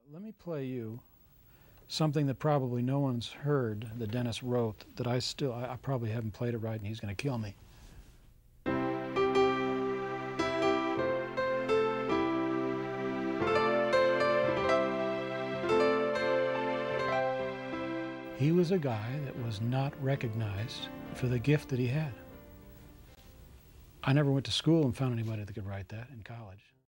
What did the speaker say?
Let me play you something that probably no one's heard that Dennis wrote that I probably haven't played it right and he's going to kill me. He was a guy that was not recognized for the gift that he had. I never went to school and found anybody that could write that in college.